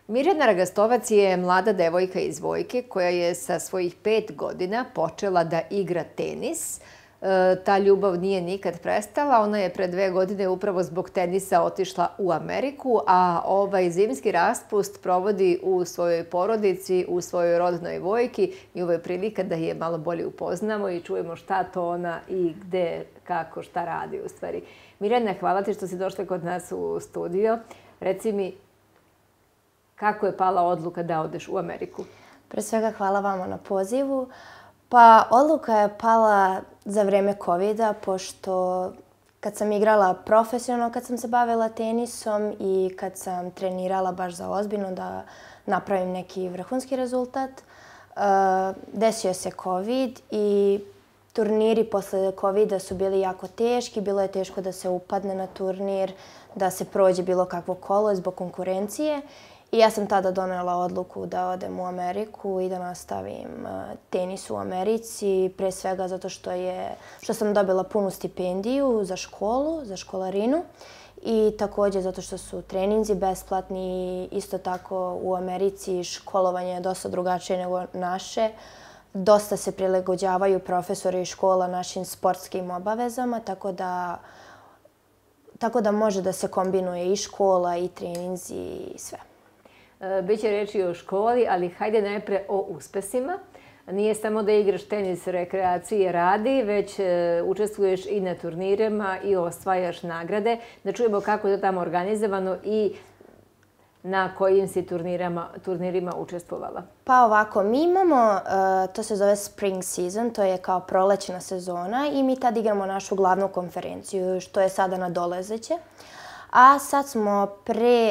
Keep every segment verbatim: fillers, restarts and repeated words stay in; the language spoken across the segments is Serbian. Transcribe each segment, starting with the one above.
Mirjana Ragastovac je mlada devojka iz Vojke koja je sa svojih pet godina počela da igra tenis. Ta ljubav nije nikad prestala. Ona je pre dve godine upravo zbog tenisa otišla u Ameriku, a ovaj zimski raspust provodi u svojoj porodici, u svojoj rodnoj Vojki. I ovo je prilika da je malo bolje upoznamo i čujemo šta to ona i gde, kako, šta radi u stvari. Mirjana, hvala ti što si došla kod nas u studio. Reci mi, kako je pala odluka da odeš u Ameriku? Pre svega hvala vama na pozivu. Pa odluka je pala za vreme kovida, pošto kad sam igrala profesionalno, kad sam se bavila tenisom i kad sam trenirala baš za ozbiljno da napravim neki vrhunski rezultat, desio se covid i turniri posle covida su bili jako teški. Bilo je teško da se upadne na turnir, da se prođe bilo kakvo kolo zbog konkurencije. I ja sam tada donela odluku da odem u Ameriku i da nastavim tenis u Americi, pre svega zato što, je, što sam dobila punu stipendiju za školu, za školarinu i također zato što su treninzi besplatni. Isto tako u Americi školovanje je dosta drugačije nego naše. Dosta se prilagođavaju profesori i škola našim sportskim obavezama, tako da, tako da može da se kombinuje i škola i treninzi i sve. Biće reći o školi, ali hajde najpre o uspesima. Nije samo da igraš tenis rekreacije radi, već učestvuješ i na turnirima i osvajaš nagrade. Da čujemo kako je to tamo organizovano i na kojim si turnirima učestvovala. Pa ovako, mi imamo, to se zove spring season, to je kao prolećna sezona i mi tad igramo našu glavnu konferenciju, što je sada nadolazeće. A sad smo pre...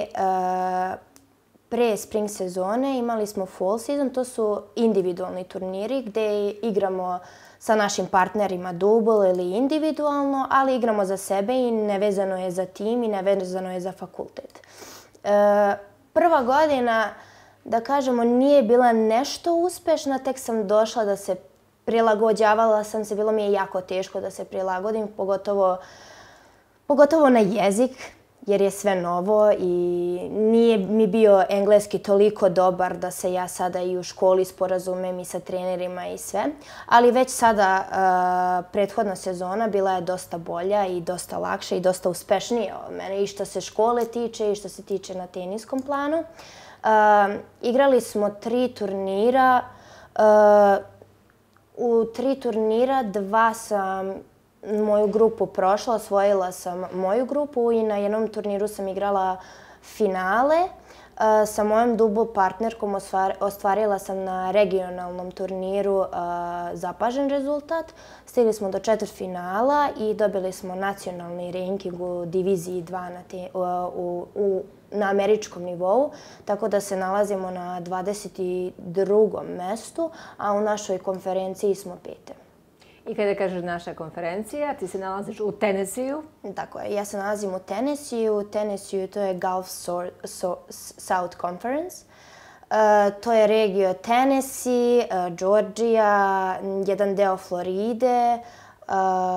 Pre spring sezone imali smo fall season, to su individualni turniri gdje igramo sa našim partnerima double ili individualno, ali igramo za sebe i nevezano je za tim i nevezano je za fakultet. E, prva godina, da kažemo, nije bila nešto uspešna, tek sam došla da se prilagođavala sam se, bilo mi je jako teško da se prilagodim, pogotovo, pogotovo na jezik, jer je sve novo i nije mi bio engleski toliko dobar da se ja sada i u školi sporazumem i sa trenerima i sve. Ali već sada uh, prethodna sezona bila je dosta bolja i dosta lakša i dosta uspešnija od mene i što se škole tiče i što se tiče na teniskom planu. Uh, igrali smo tri turnira. Uh, u tri turnira dva sam moju grupu prošla, osvojila sam moju grupu i na jednom turniru sam igrala finale. Sa mojom double partnerkom ostvarila sam na regionalnom turniru zapažen rezultat. Stigli smo do četvrtfinala i dobili smo nacionalni ranking u diviziji dva na, te, u, u, na američkom nivou, tako da se nalazimo na dvadeset drugom mestu, a u našoj konferenciji smo pete. I kada kažeš naša konferencija, ti se nalaziš u Tennesseeu? Tako je, ja se nalazim u Tennesseeu. Tennessee to je Gulf South Conference. Uh, to je regio Tennessee, uh, Georgia, jedan deo Floride, uh,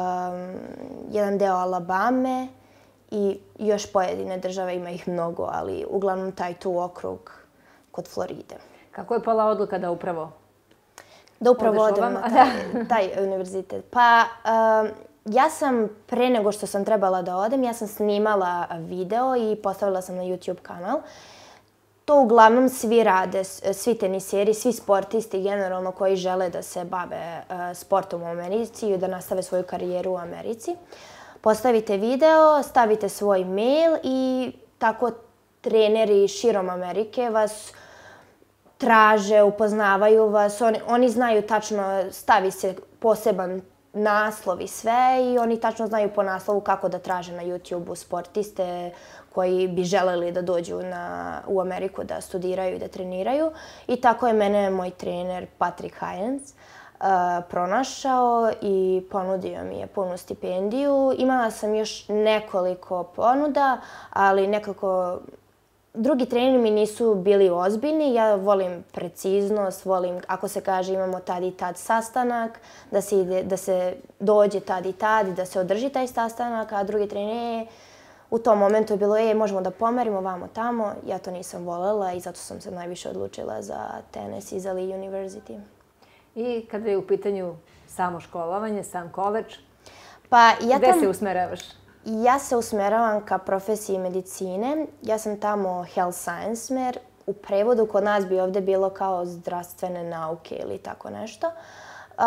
jedan deo Alabame i još pojedine države, ima ih mnogo, ali uglavnom taj tu okrug kod Floride. Kako je pala odluka da upravo Da upravo odem na taj, taj univerzitet. Pa, um, ja sam, pre nego što sam trebala da odem, ja sam snimala video i postavila sam na YouTube kanal. To uglavnom svi rade, svi teniseri, svi sportisti generalno koji žele da se bave uh, sportom u Americi i da nastave svoju karijeru u Americi. Postavite video, stavite svoj mail i tako treneri širom Amerike vas traže, upoznavaju vas, oni, oni znaju tačno, stavi se poseban naslov i sve i oni tačno znaju po naslovu kako da traže na YouTube-u sportiste koji bi želeli da dođu na, u Ameriku da studiraju i da treniraju. I tako je mene moj trener Patrick Hyens uh, pronašao i ponudio mi je punu stipendiju. Imala sam još nekoliko ponuda, ali nekako drugi treneri mi nisu bili ozbiljni. Ja volim preciznost, volim, ako se kaže imamo tad i tad sastanak, da se, ide, da se dođe tad i tad i da se održi taj sastanak, a drugi treneri u tom momentu je bilo, ej, možemo da pomerimo vamo tamo. Ja to nisam voljela i zato sam se najviše odlučila za tenis i za Lee University. I kada je u pitanju samo školovanje, sam koleđ, pa ja gde tam, se usmeravaš? Ja se usmeravam ka profesiji medicine. Ja sam tamo health science smer. U prevodu kod nas bi ovdje bilo kao zdravstvene nauke ili tako nešto. Uh,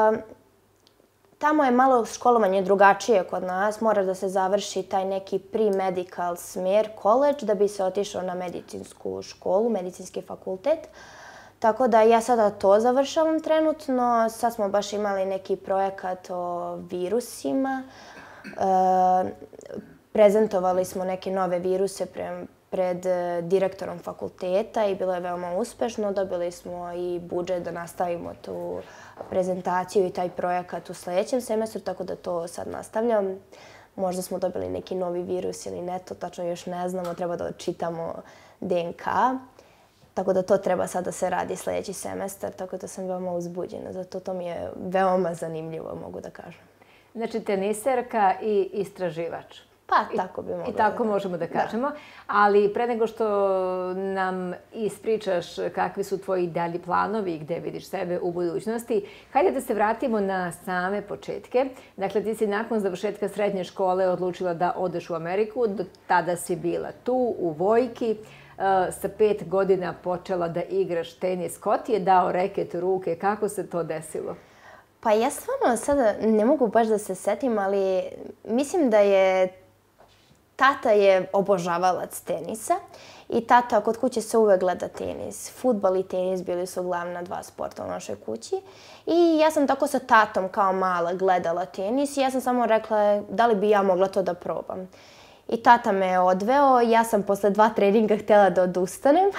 tamo je malo školovanje drugačije kod nas. Moraš da se završi taj neki pre-medical smer, college, da bi se otišao na medicinsku školu, medicinski fakultet. Tako da ja sada to završavam trenutno. Sad smo baš imali neki projekat o virusima. E, prezentovali smo neke nove viruse pre, pred direktorom fakulteta i bilo je veoma uspešno. Dobili smo i budžet da nastavimo tu prezentaciju i taj projekat u sljedećem semestru, tako da to sad nastavljam. Možda smo dobili neki novi virus ili ne, to tačno još ne znamo, treba da čitamo D N K. Tako da to treba sad da se radi sljedeći semestar, tako da sam veoma uzbuđena. Zato to mi je veoma zanimljivo, mogu da kažem. Znači, teniserka i istraživač. Pa, tako bi mogla. I tako možemo da kažemo. Ali pre nego što nam ispričaš kakvi su tvoji dalji planovi i gde vidiš sebe u budućnosti, hajde da se vratimo na same početke. Dakle, ti si nakon završetka srednje škole odlučila da odeš u Ameriku. Do tada si bila tu, u Vojki. Sa pet godina počela da igraš tenis. Ko ti je dao reket u ruke? Kako se to desilo? Pa ja stvarno sada ne mogu baš da se setim, ali mislim da je tata je obožavalac tenisa i tata kod kuće se uvek gleda tenis. Fudbal i tenis bili su glavna dva sporta u našoj kući. I ja sam tako sa tatom kao mala gledala tenis i ja sam samo rekla da li bi ja mogla to da probam. I tata me je odveo, ja sam posle dva treninga htjela da odustanem,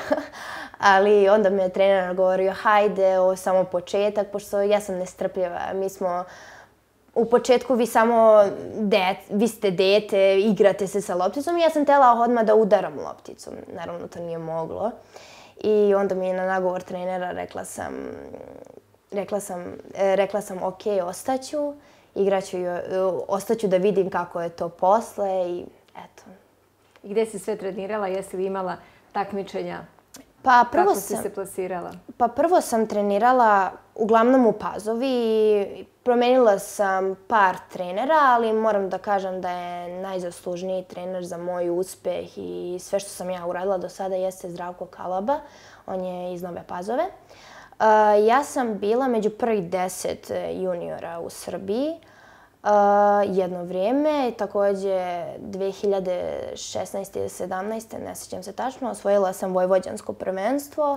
ali onda me je trener govorio hajde, ovo je samo početak, pošto ja sam nestrpljiva. Mi smo u početku vi samo, det, vi ste dete, igrate se sa lopticom i ja sam htjela odmah da udaram lopticu. Naravno to nije moglo. I onda mi je na nagovor trenera rekla sam, rekla sam, rekla sam ok, ostaću, igraću, ostaću da vidim kako je to posle i eto. I gde si sve trenirala? Jesi li imala takmičenja? Pa prvo Kako sam, si se plasirala? Pa prvo sam trenirala uglavnom u Pazovi i promenila sam par trenera, ali moram da kažem da je najzaslužniji trener za moj uspeh i sve što sam ja uradila do sada jeste Zdravko Kalaba. On je iz Nove Pazove. Uh, ja sam bila među prvih deset juniora u Srbiji. Uh, jedno vrijeme, također dve hiljade šesnaeste ili sedamnaeste. ne sjećam se tačno, osvojila sam vojvođansko prvenstvo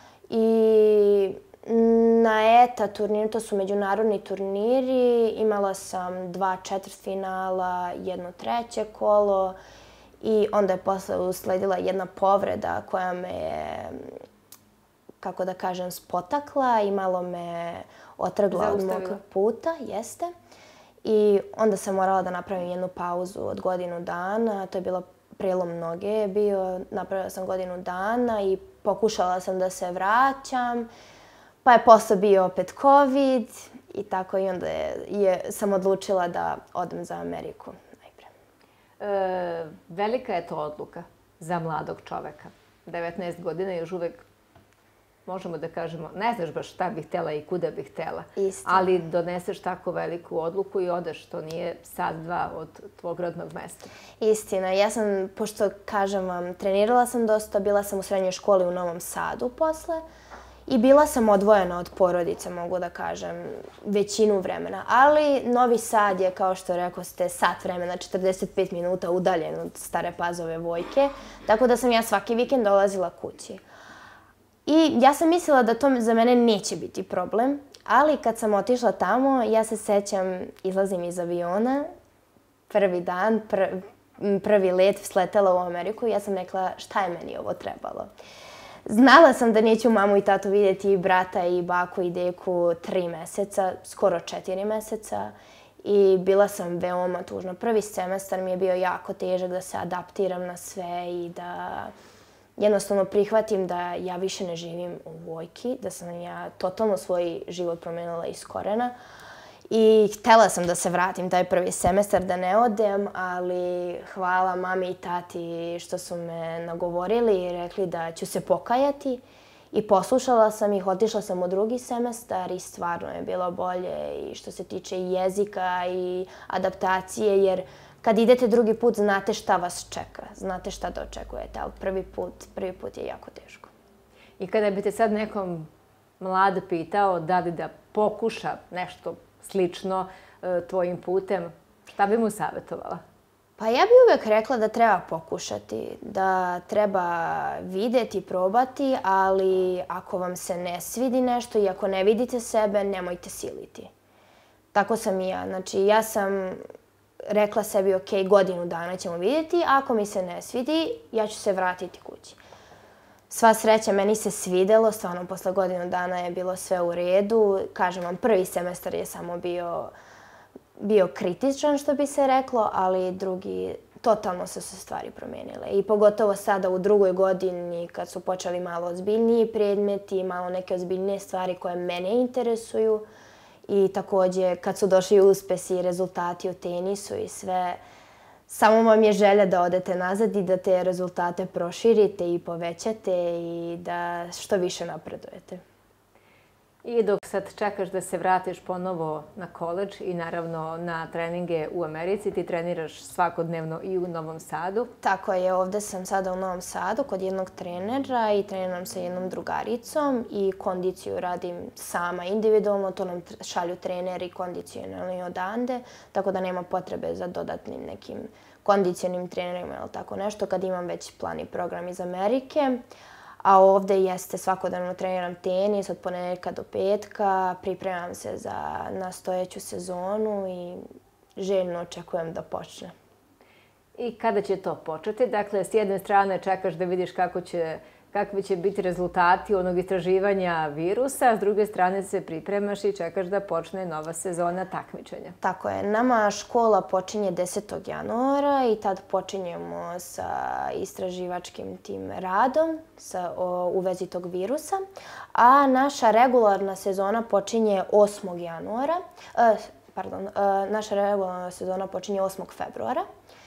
i na E T A turniru, to su međunarodni turniri, imala sam dva četvrtfinala, jedno treće kolo i onda je posle usledila jedna povreda koja me je, kako da kažem, spotakla i malo me otrgla od mog puta, jeste. I onda sam morala da napravim jednu pauzu od godinu dana. To je bilo prelom noge bio. Napravila sam godinu dana i pokušala sam da se vraćam. Pa je posle bio opet COVID i tako i onda je, je, sam odlučila da odem za Ameriku najpre. E, velika je to odluka za mladog čoveka. devetnaest godina još uvek možemo da kažemo, ne znaš baš šta bih htjela i kuda bih htjela. Istina. Ali doneseš tako veliku odluku i odeš, to nije sad dva od tvog rodnog mesta. Istina. Ja sam, pošto kažem vam, trenirala sam dosta, bila sam u srednjoj školi u Novom Sadu posle i bila sam odvojena od porodice, mogu da kažem, većinu vremena. Ali Novi Sad je, kao što rekao ste, sat vremena, četrdeset pet minuta udaljen od Stare Pazove Vojke, tako da sam ja svaki vikend dolazila kući. I ja sam mislila da to za mene neće biti problem, ali kad sam otišla tamo, ja se sećam, izlazim iz aviona, prvi dan, pr prvi let, sletela u Ameriku i ja sam rekla šta je meni ovo trebalo. Znala sam da neću mamu i tatu vidjeti, i brata, i baku, i deku tri meseca, skoro četiri meseca. I bila sam veoma tužna. Prvi semestar mi je bio jako težak da se adaptiram na sve i da jednostavno prihvatim da ja više ne živim u Vojki, da sam ja totalno svoj život promenila iz korena. I htjela sam da se vratim taj prvi semestar, da ne odem, ali hvala mami i tati što su me nagovorili i rekli da ću se pokajati. I poslušala sam ih, otišla sam u drugi semestar i stvarno je bilo bolje i što se tiče i jezika i adaptacije, jer kad idete drugi put znate šta vas čeka, znate šta da očekujete, ali prvi put, prvi put je jako teško. I kada bi te sad nekom mlad pitao da li da pokuša nešto slično tvojim putem, šta bi mu savjetovala? Pa ja bih uvijek rekla da treba pokušati, da treba vidjeti, probati, ali ako vam se ne svidi nešto i ako ne vidite sebe, nemojte siliti. Tako sam i ja. Znači, ja sam rekla sebi, ok, godinu dana ćemo vidjeti, ako mi se ne svidi, ja ću se vratiti kući. Sva sreća, meni se svidelo, stvarno posle godinu dana je bilo sve u redu. Kažem vam, prvi semestar je samo bio, bio kritičan, što bi se reklo, ali drugi, totalno su se stvari promijenile. I pogotovo sada u drugoj godini, kad su počeli malo ozbiljniji predmeti, malo neke ozbiljnije stvari koje mene interesuju. I također, kad su došli uspesi i rezultati u tenisu i sve, samo vam je želja da odete nazad i da te rezultate proširite i povećate i da što više napredujete. I dok sad čekaš da se vratiš ponovo na koledž i naravno na treninge u Americi, ti treniraš svakodnevno i u Novom Sadu. Tako je, ovdje sam sada u Novom Sadu kod jednog trenera i treniram sa jednom drugaricom i kondiciju radim sama individualno, to nam šalju treneri kondicionalni odande, tako da nema potrebe za dodatnim nekim kondicionim trenerima ili tako nešto kad imam već plan i program iz Amerike. A ovdje jeste svakodnevno treniram tenis od ponedjeljka do petka, pripremam se za nastojeću sezonu i željno očekujem da počne. I kada će to početi? Dakle, s jedne strane čekaš da vidiš kako će, kakvi će biti rezultati onog istraživanja virusa, a s druge strane se pripremaš i čekaš da počne nova sezona takmičenja. Tako je. Nama škola počinje desetog januara i tad počinjemo sa istraživačkim tim radom sa, o, u vezi tog virusa, a naša regularna sezona počinje osmog januara, eh, pardon, eh, naša regularna sezona počinje osmog februara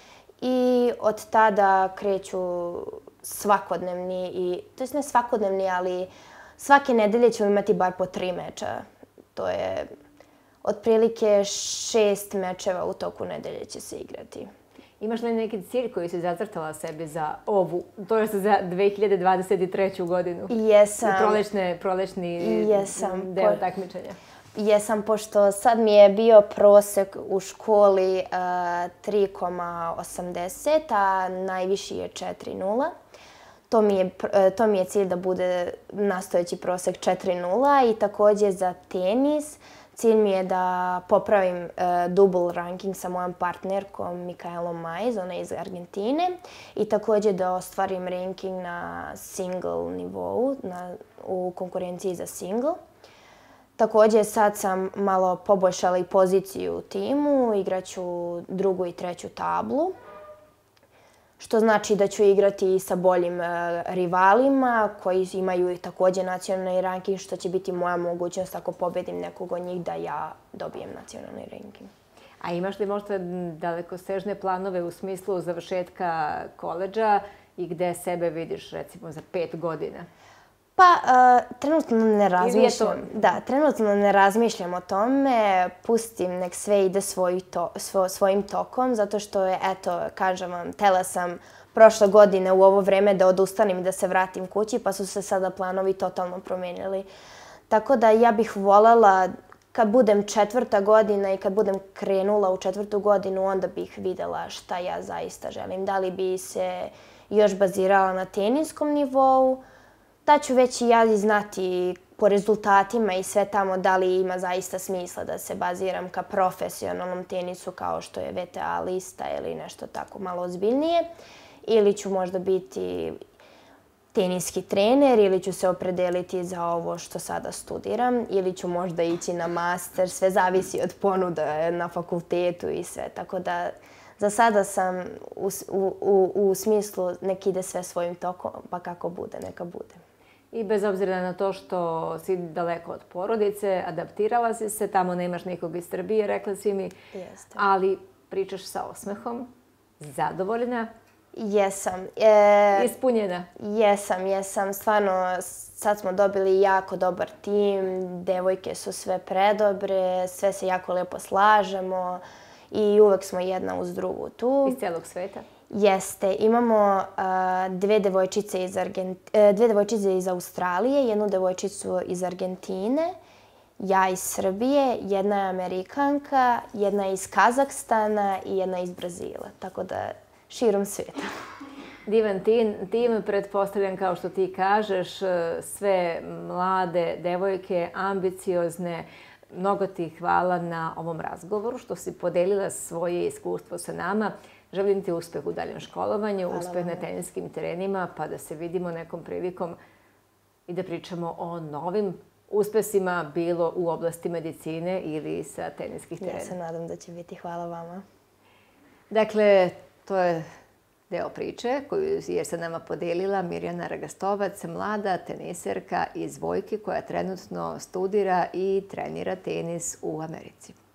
i od tada kreću svakodnevni, i, to jest ne svakodnevni, ali svake nedelje ćemo imati bar po tri meča. To je otprilike šest mečeva u toku nedelje će se igrati. Imaš li neki cilj koji si zacrtala sebi za ovu, to je za dve hiljade dvadeset treću godinu? Jesam. Prolećne, prolećni Jesam. deo takmičenja. Jesam, pošto sad mi je bio prosek u školi uh, tri zarez osamdeset, a najviši je četiri nula. To mi je, to mi je cilj da bude nastojeći prosek četiri nula i također za tenis. Cilj mi je da popravim uh, double ranking sa mojom partnerkom Mikaelom Majz, ona je iz Argentine, i također da ostvarim ranking na single nivou, na, u konkurenciji za single. Također sad sam malo poboljšala i poziciju u timu, igraću drugu i treću tablu, što znači da ću igrati i sa boljim uh, rivalima koji imaju također nacionalni ranking, što će biti moja mogućnost ako pobedim nekog od njih da ja dobijem nacionalni ranking. A imaš li možda dalekosežne planove u smislu završetka koledža i gde sebe vidiš recimo za pet godina? Pa, uh, trenutno ne razmišljam. Da, trenutno ne razmišljam o tome, pustim nek sve ide svoj to, svo, svojim tokom, zato što je, eto, kažem vam, htela sam prošle godine u ovo vreme da odustanem i da se vratim kući, pa su se sada planovi totalno promijenili. Tako da ja bih voljela, kad budem četvrta godina i kad budem krenula u četvrtu godinu, onda bih videla šta ja zaista želim. Da li bi se još bazirala na teniskom nivou, da ću već i ja znati po rezultatima i sve tamo da li ima zaista smisla da se baziram ka profesionalnom tenisu kao što je V T A lista ili nešto tako malo ozbiljnije. Ili ću možda biti teniski trener ili ću se opredeliti za ovo što sada studiram ili ću možda ići na master, sve zavisi od ponuda na fakultetu i sve. Tako da za sada sam u, u, u, u smislu nek ide sve svojim tokom, pa kako bude, neka bude. I bez obzira na to što si daleko od porodice, adaptirala si se, tamo nemaš nikog iz Srbije, rekla si mi, Jeste. ali pričaš sa osmehom, zadovoljna, Jesam. E, ispunjena. jesam, jesam. Stvarno, sad smo dobili jako dobar tim, devojke su sve predobre, sve se jako lepo slažemo i uvek smo jedna uz drugu tu. Iz cijelog sveta. Jeste. Imamo uh, dve, devojčice iz Argent... uh, dve devojčice iz Australije, jednu devojčicu iz Argentine, ja iz Srbije, jedna je Amerikanka, jedna je iz Kazahstana i jedna iz Brazila. Tako da širom svijeta. Divan tim, tim, pretpostavljam kao što ti kažeš, sve mlade devojke, ambiciozne. Mnogo ti hvala na ovom razgovoru, što si podelila svoje iskustvo sa nama. Želim ti uspeh u daljem školovanju, Hvala uspeh vam. na teniskim terenima, pa da se vidimo nekom prilikom i da pričamo o novim uspesima, bilo u oblasti medicine ili sa teniskih terena. Ja se nadam da će biti. Hvala vama. Dakle, to je deo priče koju je sa nama podelila Mirjana Ragastovac, mlada teniserka iz Vojke koja trenutno studira i trenira tenis u Americi.